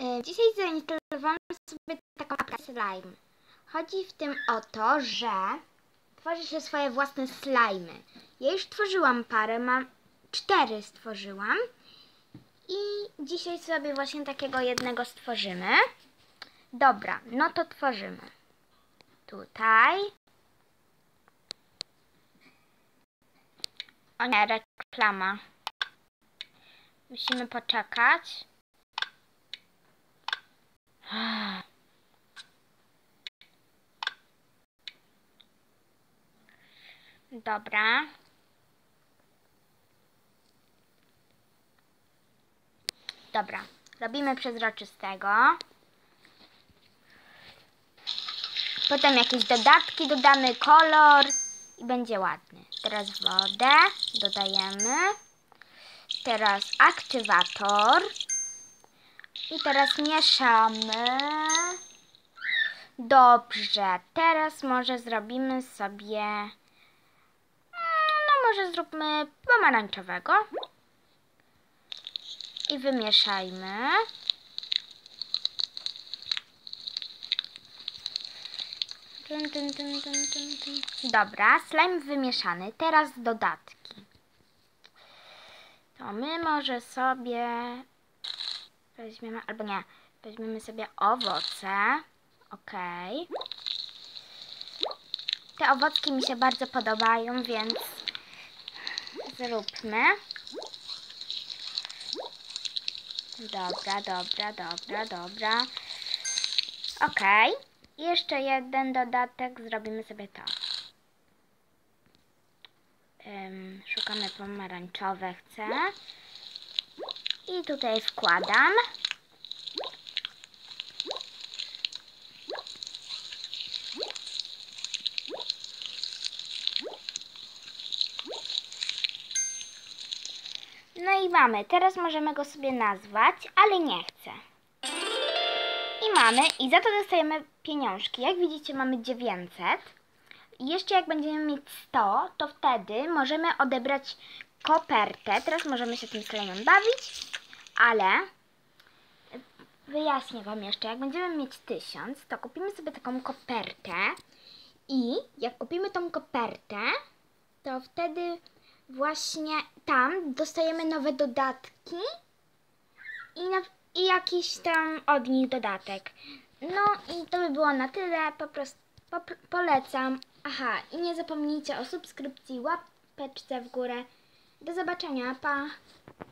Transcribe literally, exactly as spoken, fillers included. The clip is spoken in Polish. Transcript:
Dzisiaj zainstalowałam sobie taką aplikację Slime. Chodzi w tym o to, że tworzy się swoje własne slimy. Ja już tworzyłam parę, mam cztery stworzyłam i dzisiaj sobie właśnie takiego jednego stworzymy. Dobra, no to tworzymy. Tutaj. O nie, reklama. Musimy poczekać. Dobra. Dobra, robimy przezroczystego. Potem jakieś dodatki dodamy, kolor i będzie ładny. Teraz wodę dodajemy. Teraz aktywator. I teraz mieszamy. Dobrze, teraz może zrobimy sobie, no może zróbmy pomarańczowego. I wymieszajmy. Dobra, slime wymieszany. Teraz dodatki. To my może sobie weźmiemy, albo nie, weźmiemy sobie owoce. Ok. Te owocki mi się bardzo podobają, więc zróbmy. Dobra, dobra, dobra, dobra. Ok. Jeszcze jeden dodatek. Zrobimy sobie to. Um, szukamy pomarańczowe, chcę. I tutaj wkładam. No i mamy. Teraz możemy go sobie nazwać, ale nie chcę. I mamy. I za to dostajemy pieniążki. Jak widzicie, mamy dziewięćset. I jeszcze jak będziemy mieć sto, to wtedy możemy odebrać kopertę. Teraz możemy się tym slime'em bawić, ale wyjaśnię Wam jeszcze. Jak będziemy mieć tysiąc, to kupimy sobie taką kopertę. I jak kupimy tą kopertę, to wtedy właśnie tam dostajemy nowe dodatki i, na, i jakiś tam od nich dodatek. No i to by było na tyle, po prostu po, polecam. Aha, i nie zapomnijcie o subskrypcji, łapeczce w górę. Do zobaczenia, pa!